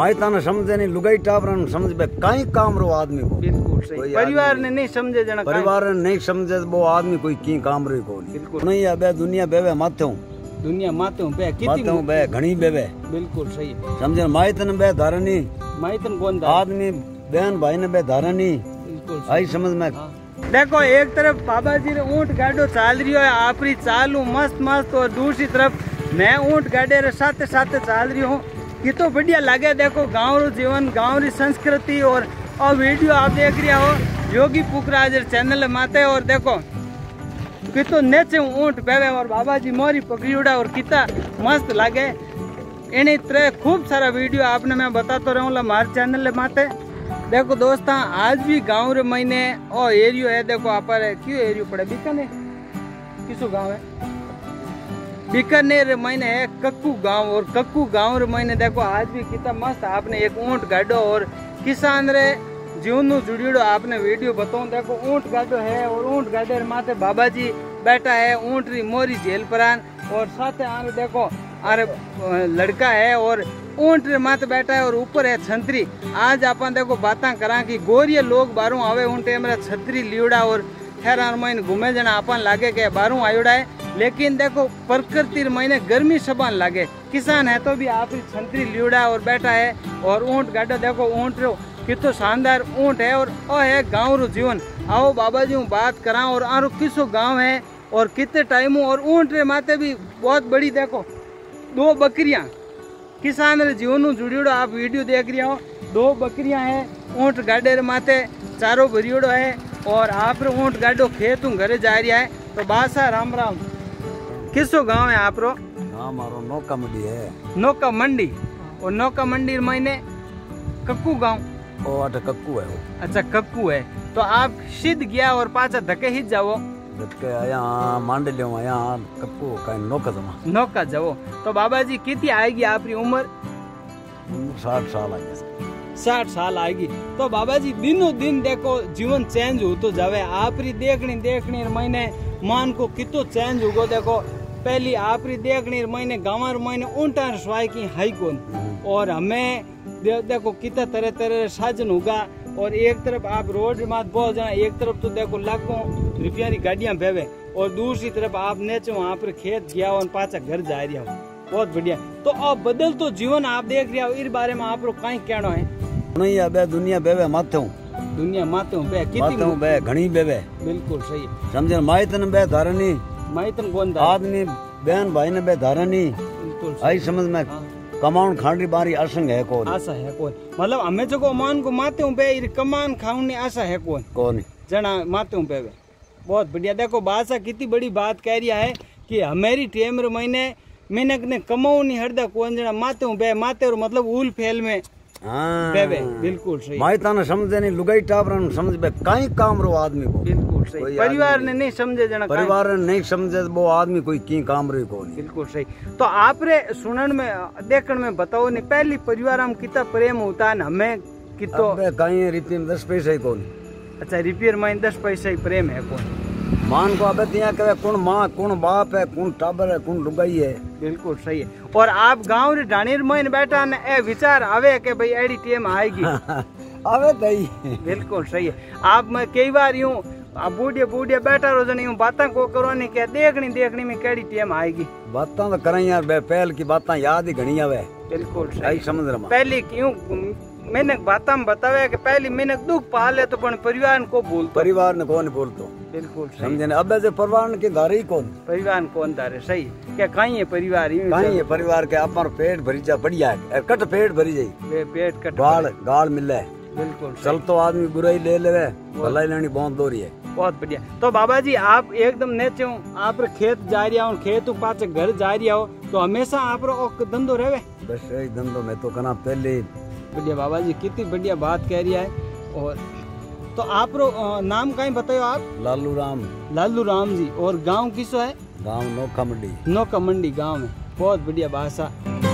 मायता ने समझे नहीं, लुगाई टाबरा ने समझ बे कई काम रो आदमी को। बिल्कुल सही। परिवार ने नहीं समझे जना, परिवार ने नहीं समझे वो आदमी कोई की काम रो को बिल्कुल नहीं। अबे दुनिया बेवे माथे हूं, दुनिया माते हूं बे कितनी माथे हूं बे घणी बेवे। बिल्कुल सही। समझे मायतन बे धारनी, मायतन कौन था आदमी बहन भाई ने बे धारनी। बिल्कुल आई समझ में। देखो एक तरफ बाबा जी ने ऊंट गाड़ो चाल रही है, आपरी चालू मस्त मस्त, और दूसरी तरफ मैं ऊंट गाड़े रे साथ साथ चाल रही हूँ। ये तो बढ़िया लगे। देखो गाँव रो जीवन, गाँव री संस्कृति, और वीडियो आप देख रहे हो योगी पुखराज चैनल माते। और देखो कितो नेचे ऊंट बेवे और बाबा जी मोरी पकड़ी उड़ा, और कितना मस्त लगे। इन तरह खूब सारा वीडियो आपने मैं बताता रहूँगा हमारे चैनल माते। देखो दोस्तों आज भी गाँव रे महीने और एरियो है। देखो आप क्यों एरियो पड़े बीकानेर, किसो गाँव है बीकानेर महीने है कक्कू गांव। और कक्कू गांव रे महीने देखो आज भी कितना मस्त आपने एक ऊंट गाड़ो और किसान रे जीवन नु जुड़ियो आपने वीडियो बताऊं। देखो ऊंट गाड़ो है और ऊंट गाड़े रे माथे बाबा जी बैठा है, ऊंट री मोरी झेल परान, और साथ आरे देखो आरे लड़का है और ऊंट रे माथे बैठा है और ऊपर है छतरी। आज अपन देखो बातें करा कि गोरिया लोग बारू आवे ऊंट मेरा छतरी लियोड़ा और हैरान महीने घूमे जना अपन लागे के बारू आयोड़ा है। लेकिन देखो प्रकृति महीने गर्मी सबन लागे, किसान है तो भी आप छतरी लियोड़ा और बैठा है और ऊंट गाड़ा। देखो ऊंट रो कितो शानदार ऊंट है और है गाँव रो जीवन। आओ बाबा जी बात करा और आरो किसो गाँव है और कितने टाइम। और ऊंट रे माते भी बहुत बड़ी देखो 2 बकरियां, किसान रे जीवन जुड़ियोड़ो आप वीडियो देख रहे हो। 2 बकरियां है, ऊंट गाड़े रे माथे चारो भरियोड़ो है, और आप रो ऊंट गाड़ो खेत घरे जा रहा है। तो बासा राम राम, किसो गांव है आप रो? हमारो नौका मंडी है। नौका मंडी, और नौका मंडी महीने कक्कू गांव। ओ अट कक्कू है वो। अच्छा कक्कू है। तो आप सिद्ध गया और पाचा धके ही जाओ, धक्के आया मांडलियों आया कक्कू का नौका जमा नौका जाओ। तो बाबा जी कितनी आएगी आपकी उम्र? 60 साल आएगी। 60 साल आएगी। तो बाबा जी दिनों दिन देखो जीवन चेंज हो तो जावे। आपरी देखनी महीने मान को कितो चेंज होगो। देखो पहली आपरी देखनी महीने गाँव महीने ऊंटा स्वाई की हाई कौन, और हमें देखो कितना तरह तरह साधन होगा। और एक तरफ आप रोड मात बहुत जाना, एक तरफ तो देखो लाखों रुपया की गाड़ियां भेवे, और दूसरी तरफ आप नेचो वहाँ पर खेत गया और पाचा घर जा रहा हो। बहुत बढ़िया। तो अब बदल तो जीवन आप देख रहे हो, इस बारे में आप लोग कहीं कहना है? नहीं अबे दुनिया बेवे माथे हूं, दुनिया माते हूं बे कितनी हूं बे घणी बेवे। बिल्कुल सही। समझे मायतन बे धारनी, मायतन कौन आदमी बहन भाई ने बे धारनी। बिल्कुल आई समझ में। कमाउन खानी बारी आसंग है कौन, आशा है कौन, मतलब हमें जो मान को माते हूं बे कमान खाऊनी आशा है कौन जना माते हूं बे। बहुत बढ़िया। देखो बादशाह कितनी बड़ी बात कह रहा है कि हमारी टेम रे महीने मेहनत ने कमाऊ नहीं हरदा कौन जना माते हूं बे। माते और मतलब उल फेल में बेवे। बिल्कुल सही। मायता ने समझे नहीं, लुगाई टाबरा ने समझ बे कई काम रो आदमी को। बिल्कुल सही। परिवार ने नहीं समझे जना, परिवार ने नहीं समझे वो आदमी कोई की काम रो को। बिल्कुल सही। तो आप रे सुनन में देखने में बताओ नहीं पहली परिवार हम कितना प्रेम होता है हमें कितो कहीं रिपीट में 10 पैसे कौन। अच्छा रिपेयर में 10 पैसे ही प्रेम है कौन मान को अबे दिया करे कौन माँ कौन बाप है कौन टाबर है कौन लुगाई है। बिल्कुल सही है। और आप गाँव रे ढाणीर में बैठा न ए विचार आवे के भाई एडी टीम आएगी आवे दई। बिल्कुल सही है। आप मैं कई बार यूं बूढ़िया बूढ़िया बैठा रो जन यूं बातें को करो नहीं क्या देखनी में केड़ी टीम आएगी। बातें तो करें यार, पहल की बातें याद ही घनी आवे। बिल्कुल सही। समझ रहा पहली क्यों मैंने बाता में बतावे कि पहली मैंने दुख पाले तो परिवार को बोल, परिवार ने कौन बोलतो। बिल्कुल समझे ना। अब परिवार के धारे ही कौन, परिवार कौन धारे। सही क्या कहीं है परिवार कहीं है परिवार के अपन पेट भरी जा बढ़िया है कट पेट भरी जाये पेट कट गाल मिले। बिल्कुल चल तो आदमी बुराई ले ले भलाई लेनी बहुत दूरी है। बहुत बढ़िया। तो बाबा जी आप एकदम नेचे हो, आप खेत जा रहा हो, खेत पास घर जा रहा हो, तो हमेशा आप धंधो रहे बस यही धंधो में तो कना पहले। बढ़िया बाबा जी कितनी बढ़िया बात कह रही है। और तो आप नाम कहीं बताओ आप? लालू राम जी। और गांव किसो है? गांव नौका मंडी। नौका मंडी गांव में। बहुत बढ़िया भाषा।